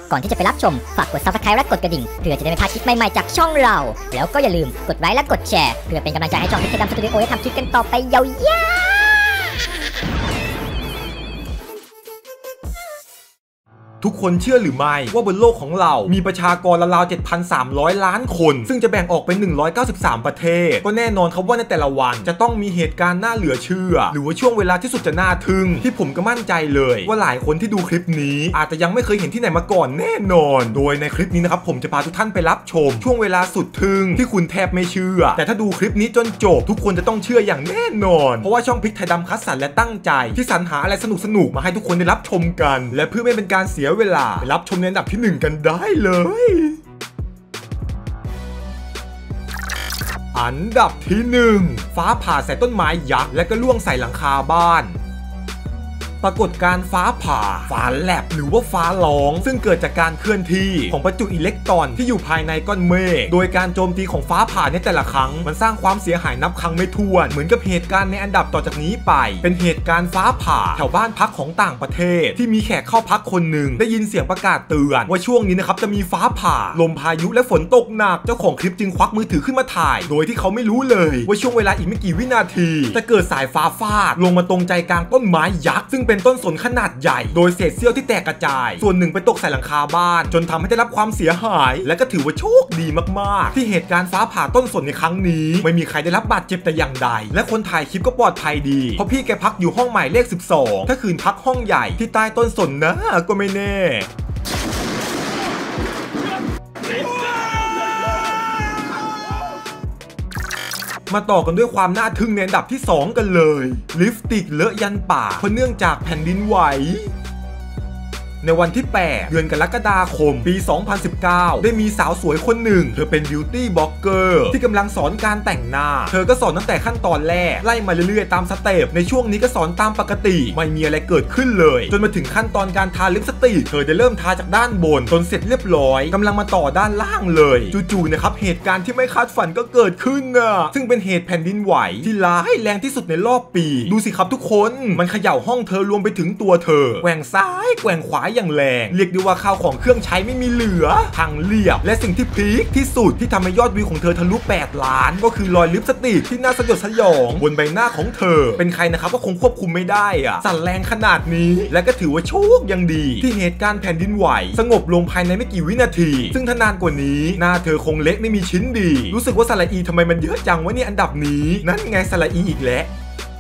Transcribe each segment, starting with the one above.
ก่อนที่จะไปรับชมฝากกด Subscribe และกดกระดิ่งเพื่อจะได้ไม่พลาดคลิปใหม่ๆจากช่องเราแล้วก็อย่าลืมกดไลค์และกดแชร์เพื่อเป็นกำลังใจให้ช่องพิกดำสตูดิโอได้ทำคลิปกันต่อไปยาวทุกคนเชื่อหรือไม่ว่าบนโลกของเรามีประชากรราวๆ 7,300 ล้านคนซึ่งจะแบ่งออกเป็น193ประเทศก็แน่นอนครับว่าในแต่ละวันจะต้องมีเหตุการณ์น่าเหลือเชื่อหรือว่าช่วงเวลาที่สุดจะน่าทึ่งที่ผมก็มั่นใจเลยว่าหลายคนที่ดูคลิปนี้อาจจะยังไม่เคยเห็นที่ไหนมาก่อนแน่นอนโดยในคลิปนี้นะครับผมจะพาทุกท่านไปรับชมช่วงเวลาสุดทึ่งที่คุณแทบไม่เชื่อแต่ถ้าดูคลิปนี้จนจบทุกคนจะต้องเชื่ออย่างแน่นอนเพราะว่าช่องพริกไทยดำคัดสรรและตั้งใจที่สรรหาอะไรสนุกๆมาให้ทุกคนได้รับชมกันและเพื่อไม่เป็นการเสียเวลาไปรับชมในอันดับที่1กันได้เลยอันดับที่1ฟ้าผ่าใส่ต้นไม้ยักษ์และก็ล่วงใส่หลังคาบ้านปรากฏการณ์ฟ้าผ่าฟ้าแลบหรือว่าฟ้าร้องซึ่งเกิดจากการเคลื่อนที่ของประจุอิเล็กตรอนที่อยู่ภายในก้อนเมฆโดยการโจมตีของฟ้าผ่าในแต่ละครั้งมันสร้างความเสียหายนับครั้งไม่ถ้วนเหมือนกับเหตุการณ์ในอันดับต่อจากนี้ไปเป็นเหตุการณ์ฟ้าผ่าแถวบ้านพักของต่างประเทศที่มีแขกเข้าพักคนหนึ่งได้ยินเสียงประกาศเตือนว่าช่วงนี้นะครับจะมีฟ้าผ่าลมพายุและฝนตกหนักเจ้าของคลิปจึงควักมือถือขึ้นมาถ่ายโดยที่เขาไม่รู้เลยว่าช่วงเวลาอีกไม่กี่วินาทีจะเกิดสายฟ้าฟาดลงมาตรงใจกลางต้นไม้ยักษ์ซึ่งเป็นต้นสนขนาดใหญ่โดยเศษเสี้ยวที่แตกกระจายส่วนหนึ่งไปตกใส่หลังคาบ้านจนทำให้ได้รับความเสียหายและก็ถือว่าโชคดีมากๆที่เหตุการณ์ฟ้าผ่าต้นสนในครั้งนี้ไม่มีใครได้รับบาดเจ็บแต่อย่างใดและคนถ่ายคลิปก็ปลอดภัยดีเพราะพี่แกพักอยู่ห้องหมายเลข12ถ้าคืนพักห้องใหญ่ที่ใต้ต้นสนนะก็ไม่แน่มาต่อกันด้วยความน่าทึ่งในอันดับที่2กันเลยลิปสติกเลอะยันปากเพราะเนื่องจากแผ่นดินไหวในวันที่8เดือนกรกฎาคมปี 2019ได้มีสาวสวยคนหนึ่งเธอเป็นบิวตี้บล็อกเกอร์ที่กำลังสอนการแต่งหน้าเธอก็สอนตั้งแต่ขั้นตอนแรกไล่มาเรื่อยๆตามสเต็ปในช่วงนี้ก็สอนตามปกติไม่มีอะไรเกิดขึ้นเลยจนมาถึงขั้นตอนการทาลิปสติกเธอจะเริ่มทาจากด้านบนจนเสร็จเรียบร้อยกำลังมาต่อด้านล่างเลยจู่ๆนะครับเหตุการณ์ที่ไม่คาดฝันก็เกิดขึ้นนะซึ่งเป็นเหตุแผ่นดินไหวที่ร้ายแรงที่สุดในรอบปีดูสิครับทุกคนมันเขย่าห้องเธอรวมไปถึงตัวเธอแกว่งซ้ายแกว่งขวาอย่างแรงเรียกได้ว่าข้าวของเครื่องใช้ไม่มีเหลือทางเรียบและสิ่งที่พีคที่สุดที่ทำให้ยอดวิวของเธอทะลุ8 ล้านก็คือรอยลิปสติกที่น่าสยดสยองบนใบหน้าของเธอเป็นใครนะครับก็คงควบคุมไม่ได้อะสั่นแรงขนาดนี้และก็ถือว่าโชคยังดีที่เหตุการณ์แผ่นดินไหวสงบลงภายในไม่กี่วินาทีซึ่งถ้านานกว่านี้หน้าเธอคงเละไม่มีชิ้นดีรู้สึกว่าสระอีทำไมมันเยอะจังวะเนี่ยอันดับนี้นั่นไงสระอีอีกแล้ว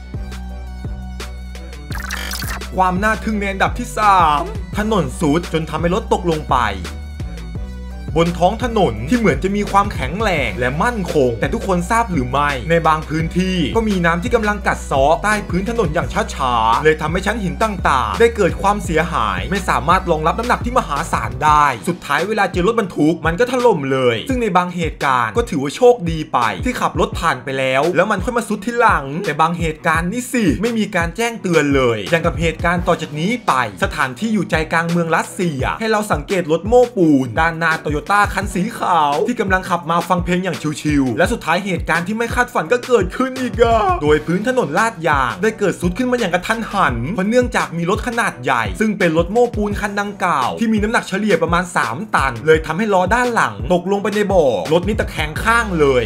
ความน่าทึ่งในอันดับที่3ถนนทรุดจนทำให้รถตกลงไปบนท้องถนนที่เหมือนจะมีความแข็งแรงและมั่นคงแต่ทุกคนทราบหรือไม่ในบางพื้นที่ก็มีน้ำที่กำลังกัดเซาะใต้พื้นถนนอย่างช้าๆเลยทำให้ชั้นหินต่างๆได้เกิดความเสียหายไม่สามารถรองรับน้ำหนักที่มหาศาลได้สุดท้ายเวลาเจอรถบรรทุกมันก็ถล่มเลยซึ่งในบางเหตุการณ์ก็ถือว่าโชคดีไปที่ขับรถผ่านไปแล้วมันค่อยมาซุดที่หลังแต่บางเหตุการณ์นี่สิไม่มีการแจ้งเตือนเลยอย่างกับเหตุการณ์ต่อจากนี้ไปสถานที่อยู่ใจกลางเมืองรัสเซียให้เราสังเกตรถโม้ปูนด้านหน้าโตโยต้าคันสีขาวที่กำลังขับมาฟังเพลงอย่างชิลๆและสุดท้ายเหตุการณ์ที่ไม่คาดฝันก็เกิดขึ้นอีกโดยพื้นถนนลาดยางได้เกิดซุดขึ้นมาอย่างกระทันหันเพราะเนื่องจากมีรถขนาดใหญ่ซึ่งเป็นรถโม้ปูนคันดังกล่าวที่มีน้ำหนักเฉลี่ยประมาณ3 ตันเลยทำให้ล้อด้านหลังตกลงไปในบ่อรถนี้ตะแคงข้างเลย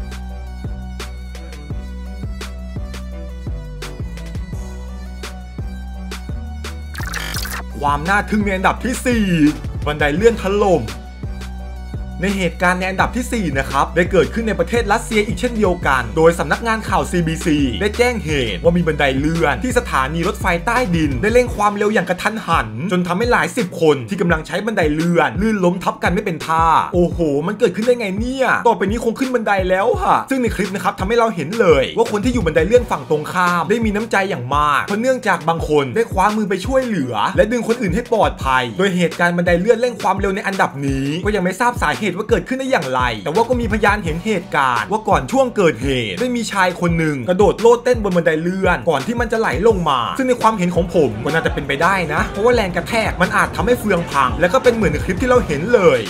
ความน่าทึ่งในอันดับที่4บันไดเลื่อนถล่มในเหตุการณ์ในอันดับที่4นะครับได้เกิดขึ้นในประเทศรัสเซียอีกเช่นเดียวกันโดยสำนักงานข่าว CBC ได้แจ้งเหตุว่ามีบันไดเลื่อนที่สถานีรถไฟใต้ดินได้เร่งความเร็วอย่างกระทันหันจนทำให้หลาย10 คนที่กำลังใช้บันไดเลื่อนลื่นล้มทับกันไม่เป็นท่าโอ้โหมันเกิดขึ้นได้ไงเนี่ยต่อไปนี้คงขึ้นบันไดแล้วค่ะซึ่งในคลิปนะครับทำให้เราเห็นเลยว่าคนที่อยู่บันไดเลื่อนฝั่งตรงข้ามได้มีน้ำใจอย่างมากเพราะเนื่องจากบางคนได้คว้ามือไปช่วยเหลือและดึงคนอื่นให้ปลอดภัยโดยเหตุการณ์บันไดเลื่อนเร่งความเร็วในอันดับนี้ก็ยังไม่ทราบสาเหตุว่าเกิดขึ้นได้อย่างแต่ว่าก็มีพยานเห็นเหตุการณ์ว่าก่อนช่วงเกิดเหตุได้มีชายคนหนึ่งกระโดดโลดเต้นบนบันไดเลื่อนก่อนที่มันจะไหลลงมาซึ่งในความเห็นของผมก็น่าจะเป็นไปได้นะเพราะว่าแรงกระแทกมันอาจทำให้เฟืองพังแล้วก็เป็นเหมือนในคลิปที่เราเห็นเลย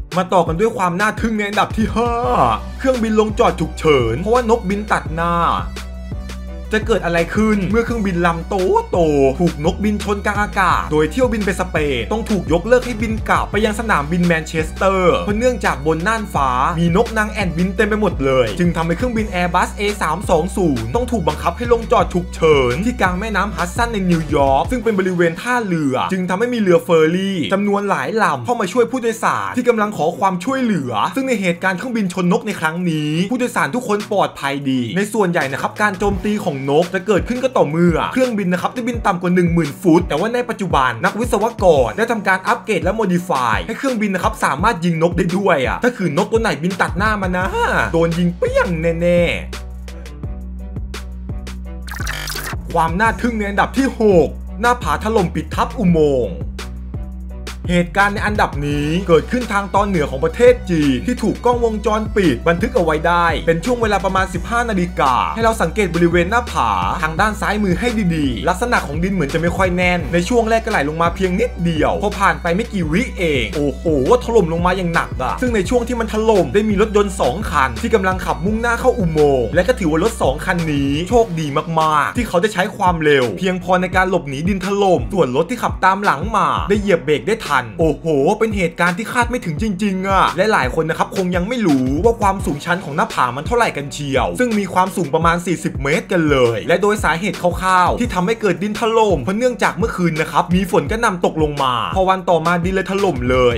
มาต่อกันด้วยความน่าทึ่งในอันดับที่ 5 เครื่องบินลงจอดฉุกเฉินเพราะว่านกบินตัดหน้าจะเกิดอะไรขึ้นเมื่อเครื่องบินลำโตถูกนกบินชนกลางอากาศโดยเที่ยวบินไปสเปนต้องถูกยกเลิกให้บินกลับไปยังสนามบินแมนเชสเตอร์เพราะเนื่องจากบนน่านฟ้ามีนกนางแอ่นบินเต็มไปหมดเลยจึงทำให้เครื่องบิน Airbus A320 ต้องถูกบังคับให้ลงจอดฉุกเฉินที่กลางแม่น้ำฮัดสันในนิวยอร์กซึ่งเป็นบริเวณท่าเรือจึงทำให้มีเรือเฟอร์รี่จำนวนหลายลำเข้ามาช่วยผู้โดยสารที่กำลังขอความช่วยเหลือซึ่งในเหตุการณ์เครื่องบินชนนกในครั้งนี้ผู้โดยสารทุกคนปลอดภัยดีในส่วนใหญ่นะครับการโจมตีของนกจะเกิดขึ้นก็ต่อเมื่อเครื่องบินนะครับได้บินต่ำกว่า 10,000 ฟุตแต่ว่าในปัจจุบันนักวิศวกรได้ทำการอัปเกรดและโมดิฟายให้เครื่องบินนะครับสามารถยิงนกได้ด้วยถ้าคือนกตัวไหนบินตัดหน้ามานะโดนยิงเปี้ยงแน่ๆความน่าทึ่งในอันดับที่ 6 หน้าผาถล่มปิดทับอุโมงค์เหตุการณ์ในอันดับนี้เกิดขึ้นทางตอนเหนือของประเทศจีนที่ถูกกล้องวงจรปิดบันทึกเอาไว้ได้เป็นช่วงเวลาประมาณ 15 นาฬิกาให้เราสังเกตบริเวณหน้าผาทางด้านซ้ายมือให้ดีๆลักษณะของดินเหมือนจะไม่ค่อยแน่นในช่วงแรกก็ไหลลงมาเพียงนิดเดียวพอผ่านไปไม่กี่วิเองโอ้โหถล่มลงมาอย่างหนักซึ่งในช่วงที่มันถล่มได้มีรถยนต์2 คันที่กำลังขับมุ่งหน้าเข้าอุโมงค์และก็ถือว่ารถ2 คันนี้โชคดีมากๆที่เขาได้ใช้ความเร็วเพียงพอในการหลบหนีดินถล่มส่วนรถที่ขับตามหลังมาได้เหยียบเบรกได้ทันโอ้โหเป็นเหตุการณ์ที่คาดไม่ถึงจริงๆและหลายคนนะครับคงยังไม่รู้ว่าความสูงชันของหน้าผามันเท่าไหร่กันเชียวซึ่งมีความสูงประมาณ40 เมตรกันเลยและโดยสาเหตุคร่าวๆที่ทำให้เกิดดินถล่มเพราะเนื่องจากเมื่อคืนนะครับมีฝนกระหน่ำตกลงมาพอวันต่อมาดินเลยถล่มเลย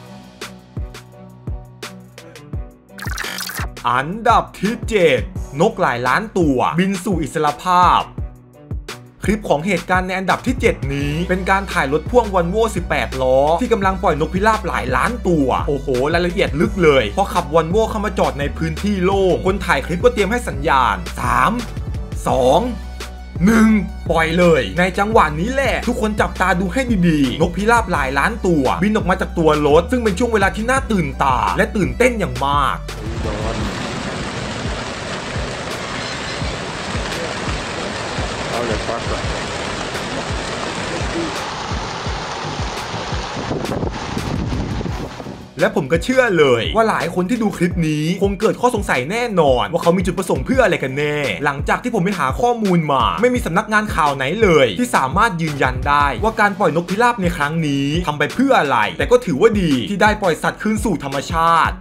อันดับที่ 7 นกหลายล้านตัวบินสู่อิสรภาพคลิปของเหตุการณ์ในอันดับที่ 7 นี้เป็นการถ่ายรถพ่วงวอลโว่18 ล้อที่กำลังปล่อยนกพิราบหลายล้านตัวโอ้โหรายละเอียดลึกเลยพอขับวอลโว่เข้ามาจอดในพื้นที่โล่งคนถ่ายคลิปก็เตรียมให้สัญญาณ3 2 1ปล่อยเลยในจังหวะนี้แหละทุกคนจับตาดูให้ดีๆนกพิราบหลายล้านตัวบินออกมาจากตัวรถซึ่งเป็นช่วงเวลาที่น่าตื่นตาและตื่นเต้นอย่างมากและผมก็เชื่อเลยว่าหลายคนที่ดูคลิปนี้คงเกิดข้อสงสัยแน่นอนว่าเขามีจุดประสงค์เพื่ออะไรกันแน่หลังจากที่ผมไปหาข้อมูลมาไม่มีสำนักงานข่าวไหนเลยที่สามารถยืนยันได้ว่าการปล่อยนกพิราบในครั้งนี้ทำไปเพื่ออะไรแต่ก็ถือว่าดีที่ได้ปล่อยสัตว์คืนสู่ธรรมชาติ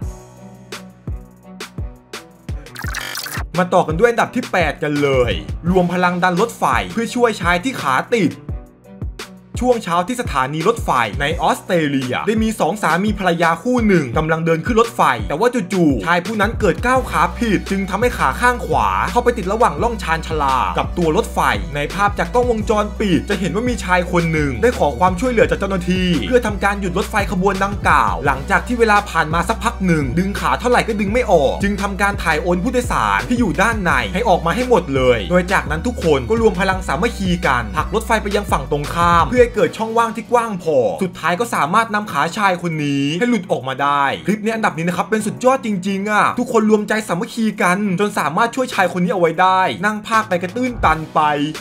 มาต่อกันด้วยอันดับที่ 8 กันเลยรวมพลังดันรถไฟเพื่อช่วยชายที่ขาติดช่วงเช้าที่สถานีรถไฟในออสเตรเลียได้มี2 สามีภรรยาคู่หนึ่งกำลังเดินขึ้นรถไฟแต่ว่าจู่ๆชายผู้นั้นเกิดก้าวขาผิดจึงทำให้ขาข้างขวาเข้าไปติดระหว่างล่องชานชลากับตัวรถไฟในภาพจากกล้องวงจรปิดจะเห็นว่ามีชายคนหนึ่งได้ขอความช่วยเหลือจากเจ้าหน้าที่เพื่อทำการหยุดรถไฟขบวนดังกล่าวหลังจากที่เวลาผ่านมาสักพักหนึ่งดึงขาเท่าไหร่ก็ดึงไม่ออกจึงทำการถ่ายโอนผู้โดยสารที่อยู่ด้านในให้ออกมาให้หมดเลยโดยจากนั้นทุกคนก็รวมพลังสามัคคีกันผลักรถไฟไปยังฝั่งตรงข้ามเพื่อให้เกิดช่องว่างที่กว้างพอสุดท้ายก็สามารถนำขาชายคนนี้ให้หลุดออกมาได้คลิปนี้อันดับนี้นะครับเป็นสุดยอดจริงๆทุกคนรวมใจสามัคคีกันจนสามารถช่วยชายคนนี้เอาไว้ได้นั่งพากไปกระตื้นตันไป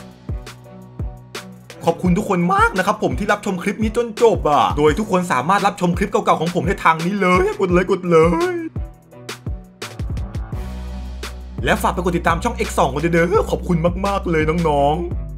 ขอบคุณทุกคนมากนะครับผมที่รับชมคลิปนี้จนจบโดยทุกคนสามารถรับชมคลิปเก่าๆของผมในทางนี้เลยกดเลยและฝากไปกดติดตามช่อง X2 กันเด้อขอบคุณมากๆเลยน้องๆ